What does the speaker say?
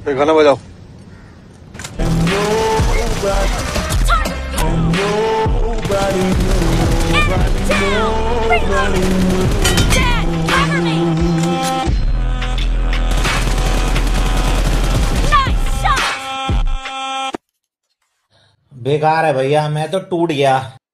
फिर गाना बजाओ। बेकार है भैया, मैं तो टूट गया।